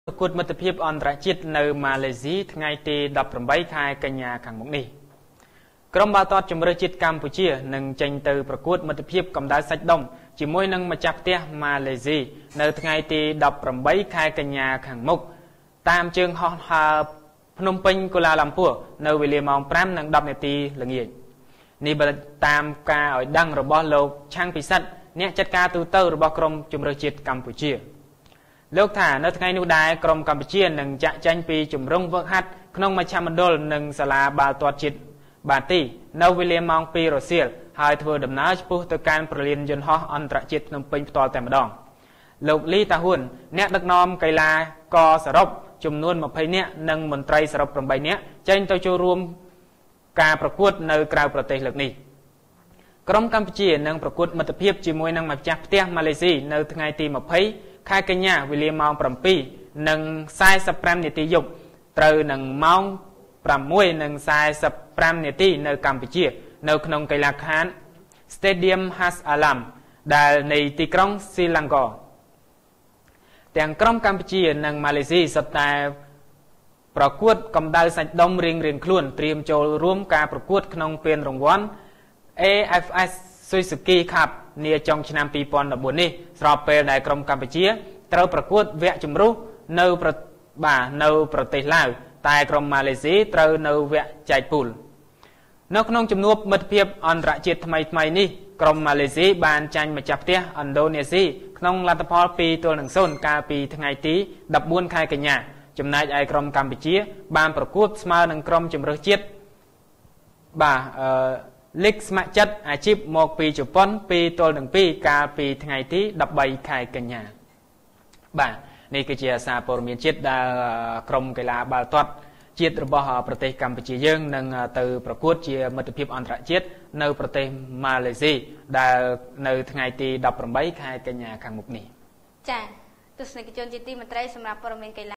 គុតមិត្តភាពអន្តរជាតិនៅម៉ាឡេស៊ីថ្ងៃទី18ខែកញ្ញាខាងមុខនេះក្រុមបាល់ទាត់ជម្រើសជាតិកម្ពុជានឹងចេញទៅប្រកួតមិត្តភាពកម្ដៅសាច់ដុំជាមួយនឹងម្ចាស់ផ្ទះម៉ាឡេស៊ីនៅថ្ងៃទី18ខែកញ្ញាខាងមុខតាមជើងហោះហើរភ្នំពេញកូឡាឡាំពួរនៅវេលាម៉ោង 5:10 នាទីល្ងាចនេះតាមការឲ្យដឹងរបស់លោកឆាំងពិសិដ្ឋអ្នកចាត់ការទូតរបស់ក្រុមជម្រើសជាតិកម្ពុជាលោកថានៅថ្ងៃនោះដែរក្រុមកម្ពុជានឹងចាក់ចែងពីជំរំវឹកហាត់ក្នុងមជ្ឈមណ្ឌលនិងសាលាបាល់ទាត់ជាតិបាទីនៅវេលាម៉ោង 2 រសៀលហើយធ្វើដំណើរឆ្ពោះទៅកាន់ប្រលានយន្តហោះអន្តរជាតិភ្នំពេញផ្ទាល់តែម្ដងលោកលីតាហ៊ុនអ្នកដឹកនាំកីឡាករសរុបចំនួន20នាក់និងមន្ត្រីសរុប8នាក់ចេញទៅចូលរួមការប្រកួតនៅក្រៅប្រទេសលើកនេះក្រុមកម្ពុជានឹងប្រកួតមិត្តភាពជាមួយនឹងម្ចាស់ផ្ទះម៉ាឡេស៊ីនៅថ្ងៃទី20ខែកញ្ញាវេលាម៉ោង 7:45 នាទីយប់ត្រូវនឹងម៉ោង 6:45 នាទីនៅកម្ពុជានៅក្នុងកីឡាដ្ឋាន Stadium Has Alam ដែលនៃទីក្រុងស៊ីឡង់កទាំងក្រុមកម្ពុជានិងម៉ាឡេស៊ីសុទ្ធតែប្រកួតកម្ដៅសាច់ដុំរៀងៗខ្លួនត្រៀមចូលរួមការប្រកួតក្នុងពានរង្វាន់ AFS Suzuki Cup នាចុងឆ្នាំ 2014 នេះស្របពេលដែលក្រុមកម្ពុជាត្រូវប្រកួតវគ្គជម្រុះនៅប្រទេសឡាវតែក្រុមម៉ាឡេស៊ីត្រូវនៅវគ្គចែកពូលនៅក្នុងជំនួបមិត្តភាពអន្តរជាតិថ្មីនេះក្រុមម៉ាឡេស៊ីបានចាញ់ម្ចាស់ផ្ទះឥណ្ឌូនេស៊ីក្នុងលទ្ធផល 2-0 កាលពីថ្ងៃទី14ខែកញ្ញាចំណែកឯក្រុមកម្ពុជាបានប្រកួតស្មើនឹងក្រុមជម្រើសជាតិលីកស្ម័គ្រចិត្តអាជីពមកពីជប៉ុន 2-2 កាលពីថ្ងៃទី13ខែកញ្ញាបាទនេះគឺជាសារព័ត៌មានជាតិដែលក្រុមកីឡាបាល់ទាត់ជាតិរបស់ប្រទេសកម្ពុជាយើងនឹងទៅប្រកួតជាមិត្តភាពអន្តរជាតិនៅប្រទេសម៉ាឡេស៊ីដែលនៅថ្ងៃទី18ខែកញ្ញាខាងមុខនេះចាទស្សនិកជនជាទីមេត្រីសម្រាប់ព័ត៌មានកីឡា